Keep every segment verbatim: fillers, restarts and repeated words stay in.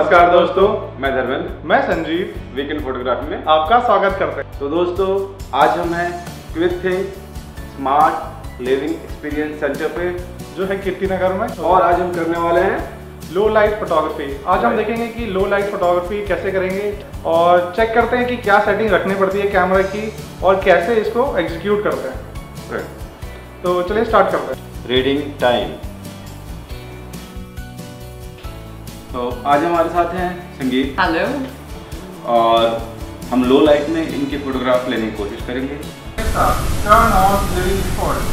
नमस्कार दोस्तों, मैं धर्मेंद्र, मैं संजीव, वीकेंड फोटोग्राफी में आपका स्वागत करते हैं। तो दोस्तों, आज हम हैं quick think smart living experience centre पे, जो है कीर्ति नगर में, और आज हम करने वाले हैं लो लाइट फोटोग्राफी। आज हम देखेंगे कि लो लाइट फोटोग्राफी कैसे करेंगे और चेक करते हैं कि क्या सेटिंग रखनी पड़ती है कैमरा की और कैसे इसको एग्जीक्यूट करते हैं। तो चलिए स्टार्ट करते हैं। Reading time. तो आज हमारे साथ हैं संगीत। हेलो। और हम लो लाइट में इनके फोटोग्राफ लेने की कोशिश करेंगे। Turn on living default.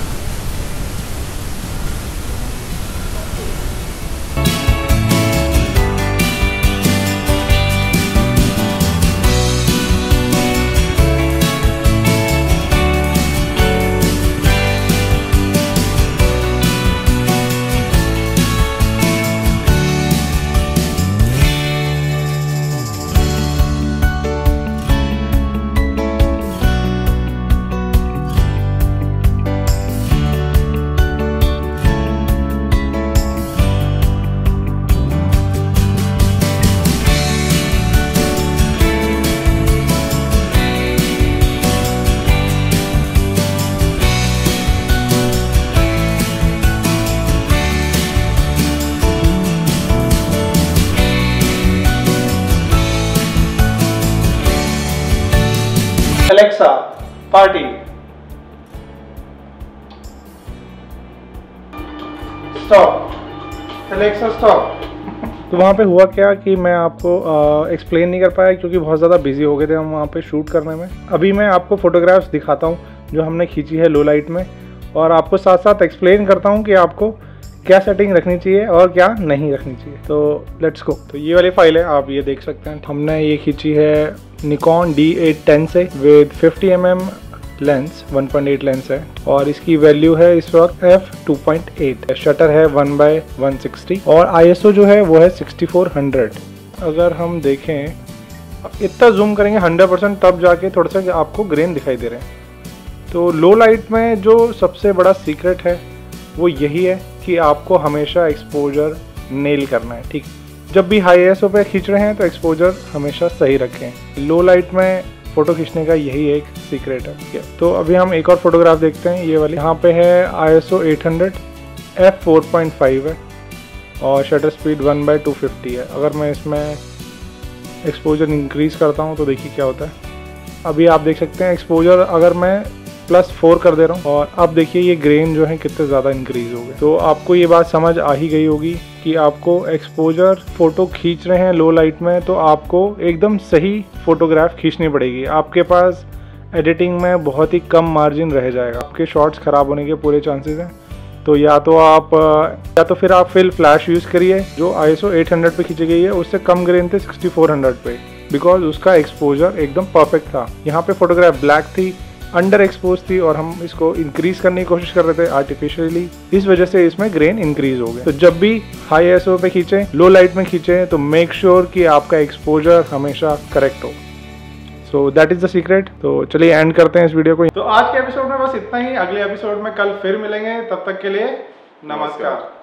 Alexa party. Stop. Alexa stop. तो वहाँ पे हुआ क्या कि मैं आपको एक्सप्लेन नहीं कर पाया क्योंकि बहुत ज़्यादा बिजी हो गए थे हम वहाँ पे शूट करने में। अभी मैं आपको फोटोग्राफ्स दिखाता हूँ जो हमने खींची है लो लाइट में, और आपको साथ साथ एक्सप्लेन करता हूँ कि आपको क्या सेटिंग रखनी चाहिए और क्या नहीं रखनी चाहिए। तो लेट्स गो। तो ये वाली फाइल है, आप ये देख सकते हैं। हमने ये खींची है निकॉन डी एट टेन से with fifty M M lens, one point eight lens है, और इसकी वैल्यू है इस वक्त F two point eight. Shutter है वन बाय वन सिक्सटी और आईएसओ जो है वो है सिक्सटी फोर हंड्रेड। अगर हम देखें इतना जूम करेंगे हंड्रेड परसेंट तब जाके थोड़ा सा आपको ग्रेन दिखाई दे रहे हैं। तो लो लाइट में जो सबसे बड़ा सीक्रेट है वो यही है कि आपको हमेशा एक्सपोजर नेल करना है। ठीक, जब भी हाई आईएसओ पे खींच रहे हैं तो एक्सपोजर हमेशा सही रखें। लो लाइट में फ़ोटो खींचने का यही एक सीक्रेट है। ठीक है, तो अभी हम एक और फोटोग्राफ देखते हैं। ये वाली यहाँ पे है ISO eight hundred, F four point five है और shutter speed one by two fifty है। अगर मैं इसमें एक्सपोजर इंक्रीज़ करता हूँ तो देखिए क्या होता है। अभी आप देख सकते हैं एक्सपोजर अगर मैं प्लस फोर कर दे रहा हूँ और अब देखिए ये ग्रेन जो है कितने ज़्यादा इंक्रीज़ हो गए। तो आपको ये बात समझ आ ही गई होगी कि आपको एक्सपोजर फ़ोटो खींच रहे हैं लो लाइट में तो आपको एकदम सही फ़ोटोग्राफ खींचनी पड़ेगी। आपके पास एडिटिंग में बहुत ही कम मार्जिन रह जाएगा, आपके शॉट्स ख़राब होने के पूरे चांसेस हैं। तो या तो आप या तो फिर आप फिल फ्लैश यूज़ करिए जो आईएसओ एट हंड्रेड पे खींची गई है, उससे कम ग्रेन थे सिक्सटी फोर हंड्रेड पे, बिकॉज उसका एक्सपोजर एकदम परफेक्ट था। यहाँ पे फोटोग्राफ ब्लैक थी, अंडर एक्सपोज थी और हम इसको इंक्रीज करने की कोशिश कर रहे थे आर्टिफिशियली, इस वजह से इसमें ग्रेन इंक्रीज हो गया। तो जब भी हाई आईएसओ पे खींचें, लो लाइट में खींचें, तो मेक श्योर कि आपका एक्सपोजर हमेशा करेक्ट हो। So that is the secret. तो चलिए एंड करते हैं इस वीडियो को। तो आज के एपिसोड में बस इतना ही। अगले एपिसोड में कल फिर मिलेंगे, तब तक के लिए नमस्कार।